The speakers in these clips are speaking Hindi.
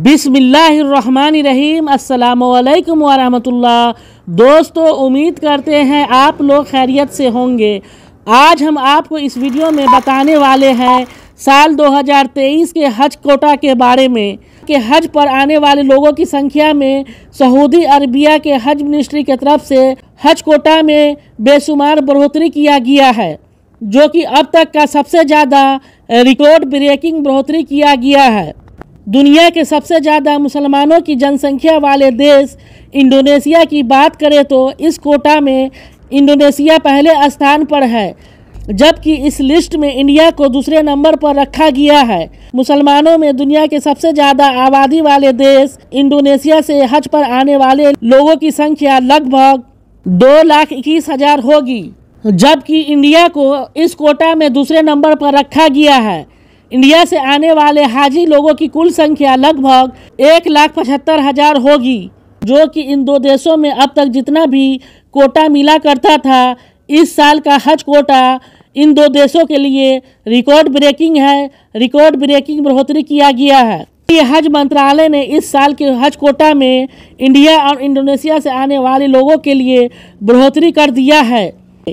बिस्मिल्लाहिर्रहमानिर्रहीम। अस्सलामुअलैकुम वरहमतुल्लाह। दोस्तों, उम्मीद करते हैं आप लोग खैरियत से होंगे। आज हम आपको इस वीडियो में बताने वाले हैं साल 2023 के हज कोटा के बारे में कि हज पर आने वाले लोगों की संख्या में सऊदी अरबिया के हज मिनिस्ट्री की तरफ से हज कोटा में बेशुमार बढ़ोतरी किया गया है, जो कि अब तक का सबसे ज़्यादा रिकॉर्ड ब्रेकिंग बढ़ोतरी किया गया है। दुनिया के सबसे ज़्यादा मुसलमानों की जनसंख्या वाले देश इंडोनेशिया की बात करें तो इस कोटा में इंडोनेशिया पहले स्थान पर है, जबकि इस लिस्ट में इंडिया को दूसरे नंबर पर रखा गया है। मुसलमानों में दुनिया के सबसे ज़्यादा आबादी वाले देश इंडोनेशिया से हज पर आने वाले लोगों की संख्या लगभग 2,21,000 होगी, जबकि इंडिया को इस कोटा में दूसरे नंबर पर रखा गया है। इंडिया से आने वाले हाजी लोगों की कुल संख्या लगभग 1,75,000 होगी, जो कि इन दो देशों में अब तक जितना भी कोटा मिला करता था, इस साल का हज कोटा इन दो देशों के लिए रिकॉर्ड ब्रेकिंग है। रिकॉर्ड ब्रेकिंग बढ़ोतरी किया गया है। ये हज मंत्रालय ने इस साल के हज कोटा में इंडिया और इंडोनेशिया से आने वाले लोगों के लिए बढ़ोतरी कर दिया है।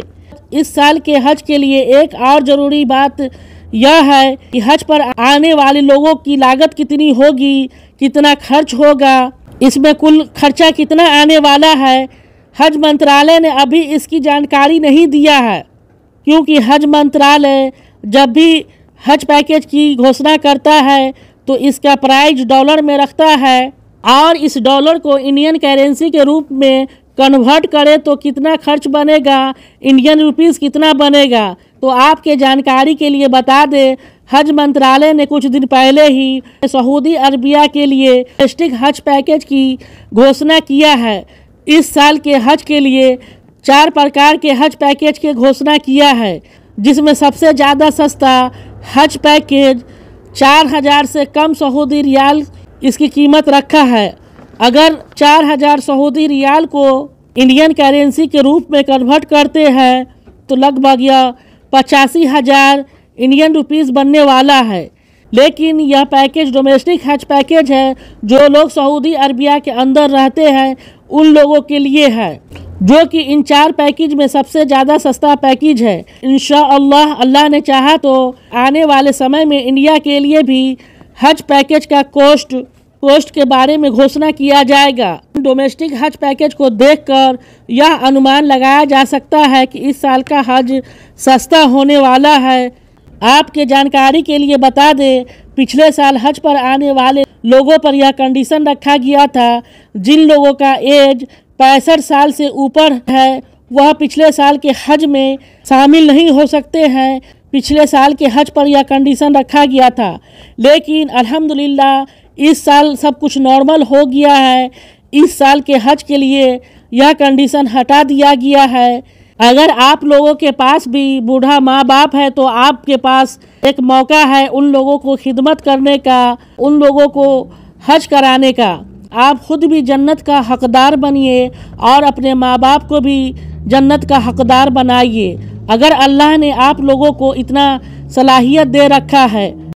इस साल के हज के लिए एक और ज़रूरी बात यह है कि हज पर आने वाले लोगों की लागत कितनी होगी, कितना खर्च होगा, इसमें कुल खर्चा कितना आने वाला है। हज मंत्रालय ने अभी इसकी जानकारी नहीं दिया है, क्योंकि हज मंत्रालय जब भी हज पैकेज की घोषणा करता है तो इसका प्राइस डॉलर में रखता है, और इस डॉलर को इंडियन करेंसी के रूप में कन्वर्ट करें तो कितना खर्च बनेगा, इंडियन रुपीस कितना बनेगा। तो आपके जानकारी के लिए बता दें, हज मंत्रालय ने कुछ दिन पहले ही सऊदी अरबिया के लिए डोमेस्टिक हज पैकेज की घोषणा किया है। इस साल के हज के लिए 4 प्रकार के हज पैकेज की घोषणा किया है, जिसमें सबसे ज़्यादा सस्ता हज पैकेज 4,000 से कम सऊदी रियाल इसकी कीमत रखा है। अगर 4,000 सऊदी रियाल को इंडियन करेंसी के रूप में कन्वर्ट करते हैं तो लगभग यह 85,000 इंडियन रुपीस बनने वाला है। लेकिन यह पैकेज डोमेस्टिक हज पैकेज है, जो लोग सऊदी अरबिया के अंदर रहते हैं उन लोगों के लिए है, जो कि इन 4 पैकेज में सबसे ज़्यादा सस्ता पैकेज है। इंशाअल्लाह अल्लाह ने चाहा तो आने वाले समय में इंडिया के लिए भी हज पैकेज का कोस्ट के बारे में घोषणा किया जाएगा। डोमेस्टिक हज पैकेज को देखकर यह अनुमान लगाया जा सकता है कि इस साल का हज सस्ता होने वाला है। आपके जानकारी के लिए बता दें, पिछले साल हज पर आने वाले लोगों पर यह कंडीशन रखा गया था, जिन लोगों का एज 65 साल से ऊपर है वह पिछले साल के हज में शामिल नहीं हो सकते हैं। पिछले साल के हज पर यह कंडीशन रखा गया था, लेकिन अल्हम्दुलिल्लाह इस साल सब कुछ नॉर्मल हो गया है। इस साल के हज के लिए यह कंडीशन हटा दिया गया है। अगर आप लोगों के पास भी बूढ़ा माँ बाप है तो आपके पास एक मौका है उन लोगों को खिदमत करने का, उन लोगों को हज कराने का। आप खुद भी जन्नत का हकदार बनिए और अपने माँ बाप को भी जन्नत का हकदार बनाइए। अगर अल्लाह ने आप लोगों को इतना सलाहियत दे रखा है